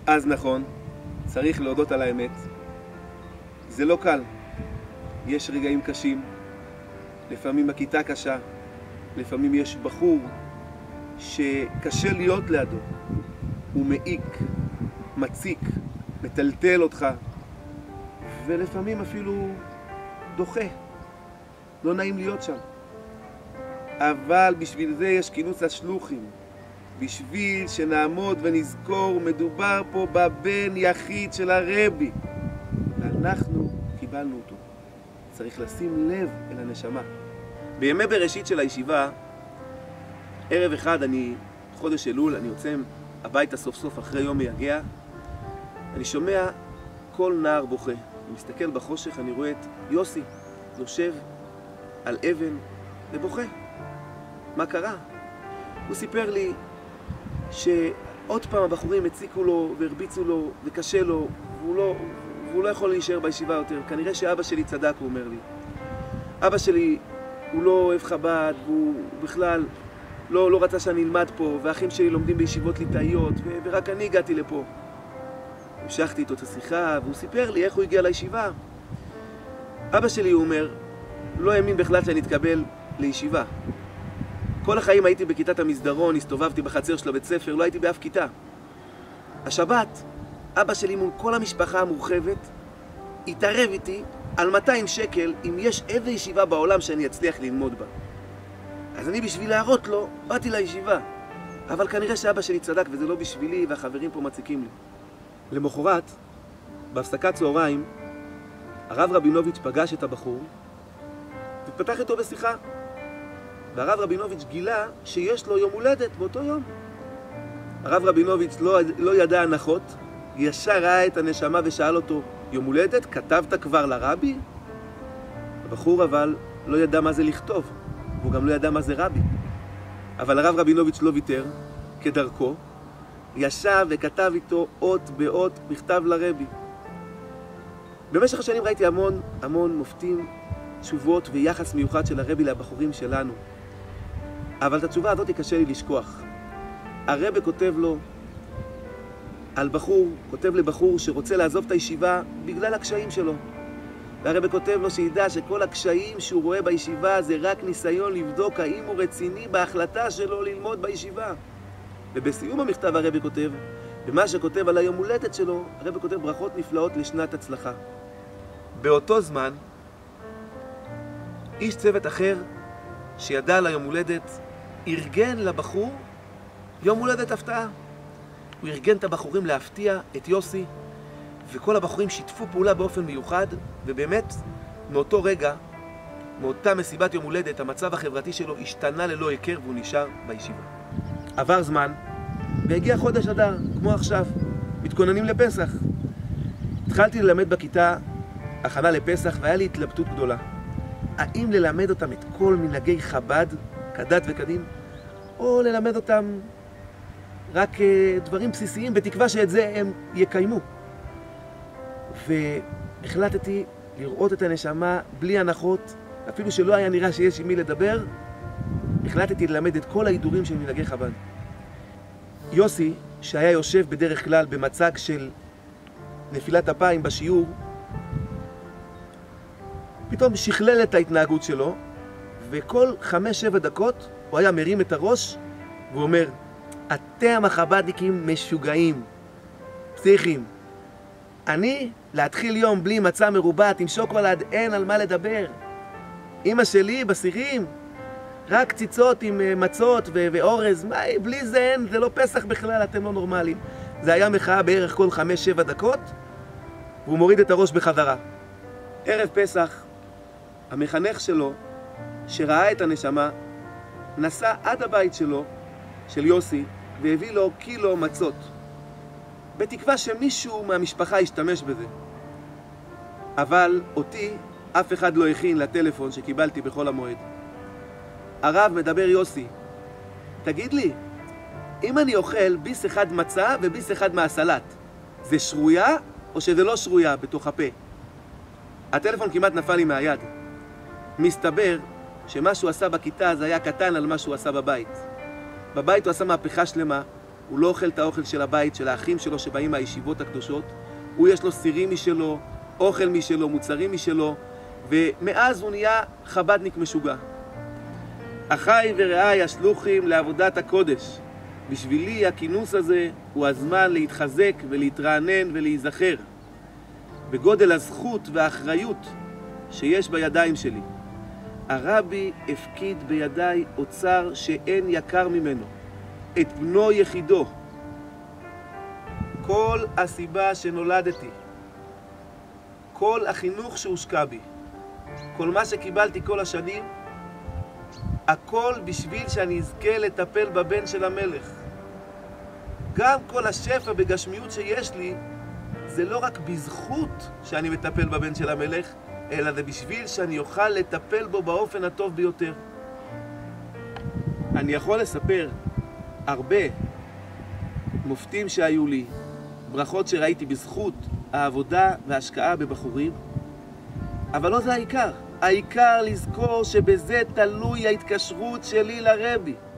אז נכון, צריך להודות על האמת. זה לא קל. יש רגעים קשים, לפעמים הכיתה קשה, לפעמים יש בחור שקשה להיות לידו. הוא מעיק, מציק, מטלטל אותך, ולפעמים אפילו דוחה. לא נעים להיות שם. אבל בשביל זה יש כינוס השלוחים. בשביל שנעמוד ונזכור, מדובר פה בבן יחיד של הרבי. ואנחנו קיבלנו אותו. צריך לשים לב אל הנשמה. בימי בראשית של הישיבה, ערב אחד חודש אלול, אני יוצא הביתה סוף סוף אחרי יום מייגע, אני שומע כל נער בוכה. אני מסתכל בחושך, אני רואה את יוסי יושב על אבן ובוכה. מה קרה? הוא סיפר לי שעוד פעם הבחורים הציקו לו והרביצו לו וקשה לו, והוא לא יכול להישאר בישיבה יותר. כנראה שאבא שלי צדק, הוא אומר לי. אבא שלי הוא לא אוהב חב"ד, והוא בכלל לא רצה שאני אלמד פה, והאחים שלי לומדים בישיבות ליטאיות, ורק אני הגעתי לפה. המשכתי איתו את השיחה, והוא סיפר לי איך הוא הגיע לישיבה. אבא שלי, הוא אומר, לא האמין בכלל שאני אתקבל לישיבה. כל החיים הייתי בכיתת המסדרון, הסתובבתי בחצר של הבית ספר, לא הייתי באף כיתה. השבת, אבא שלי מול כל המשפחה המורחבת, התערב איתי על 200 שקל אם יש איזה ישיבה בעולם שאני אצליח ללמוד בה. אז אני בשביל להראות לו, באתי לישיבה. אבל כנראה שאבא שלי צדק וזה לא בשבילי והחברים פה מציקים לי. למחרת, בהפסקת צהריים, הרב רבינוביץ' פגש את הבחור ופתח איתו בשיחה. והרב רבינוביץ' גילה שיש לו יום הולדת באותו יום. הרב רבינוביץ' לא ידע הנחות, ישר ראה את הנשמה ושאל אותו, יום הולדת? כתבת כבר לרבי? הבחור אבל לא ידע מה זה לכתוב, והוא גם לא ידע מה זה רבי. אבל הרב רבינוביץ' לא ויתר, כדרכו, ישב וכתב איתו אות באות מכתב לרבי. במשך השנים ראיתי המון מופתים, תשובות ויחס מיוחד של הרבי לבחורים שלנו. אבל את התשובה הזאת קשה לי לשכוח. הרבי כותב לו כותב לבחור שרוצה לעזוב את הישיבה בגלל הקשיים שלו. והרבי כותב לו שידע שכל הקשיים שהוא רואה בישיבה זה רק ניסיון לבדוק האם הוא רציני בהחלטה שלו ללמוד בישיבה. ובסיום המכתב הרבי כותב, במה שכותב על היום הולדת שלו, הרבי כותב ברכות נפלאות לשנת הצלחה. באותו זמן, איש צוות אחר שידע על היום הולדת, ארגן לבחור יום הולדת הפתעה. הוא ארגן את הבחורים להפתיע את יוסי, וכל הבחורים שיתפו פעולה באופן מיוחד, ובאמת, מאותו רגע, מאותה מסיבת יום הולדת, המצב החברתי שלו השתנה ללא היכר והוא נשאר בישיבה. עבר זמן, והגיע חודש אדר, כמו עכשיו, מתכוננים לפסח. התחלתי ללמד בכיתה הכנה לפסח, והיה לי התלבטות גדולה. האם ללמד אותם את כל מנהגי חב"ד, כדת וכדין, או ללמד אותם רק דברים בסיסיים, בתקווה שאת זה הם יקיימו. והחלטתי לראות את הנשמה בלי הנחות, אפילו שלא היה נראה שיש עם מי לדבר, החלטתי ללמד את כל ההידורים של מנהגי חב"ד. יוסי, שהיה יושב בדרך כלל במצג של נפילת אפיים בשיעור, פתאום שכלל את ההתנהגות שלו, וכל 5-7 דקות הוא היה מרים את הראש, והוא אומר, אתם החב"דניקים משוגעים, פסיכים. אני, להתחיל יום בלי מצה מרובעת עם שוקולד, אין על מה לדבר. אמא שלי בסירים, רק ציצות עם מצות ואורז, בלי זה אין, זה לא פסח בכלל, אתם לא נורמליים. זה היה מחאה בערך כל 5-7 דקות, והוא מוריד את הראש בחזרה. ערב פסח, המחנך שלו, שראה את הנשמה, נסע עד הבית שלו, של יוסי, והביא לו קילו מצות, בתקווה שמישהו מהמשפחה ישתמש בזה. אבל אותי אף אחד לא הכין לטלפון שקיבלתי בכל המועד. הרב מדבר יוסי, תגיד לי, אם אני אוכל ביס אחד מצה וביס אחד מהסלט, זה שרויה או שזה לא שרויה בתוך הפה? הטלפון כמעט נפל לי מהיד. מסתבר שמה שהוא עשה בכיתה זה היה קטן על מה שהוא עשה בבית. בבית הוא עשה מהפכה שלמה, הוא לא אוכל את האוכל של הבית, של האחים שלו שבאים מהישיבות הקדושות. הוא יש לו סירים משלו, אוכל משלו, מוצרים משלו, ומאז הוא נהיה חבדניק משוגע. אחיי ורעיי השלוחים לעבודת הקודש. בשבילי הכינוס הזה הוא הזמן להתחזק ולהתרענן ולהיזכר בגודל הזכות והאחריות שיש בידיים שלי. הרבי הפקיד בידיי אוצר שאין יקר ממנו, את בנו יחידו. כל הסיבה שנולדתי, כל החינוך שהושקע בי, כל מה שקיבלתי כל השנים, הכל בשביל שאני אזכה לטפל בבן של המלך. גם כל השפע בגשמיות שיש לי, זה לא רק בזכות שאני מטפל בבן של המלך, אלא זה בשביל שאני אוכל לטפל בו באופן הטוב ביותר. אני יכול לספר הרבה מופתים שהיו לי, ברכות שראיתי בזכות העבודה וההשקעה בבחורים, אבל לא זה העיקר. העיקר לזכור שבזה תלוי ההתקשרות שלי לרבי.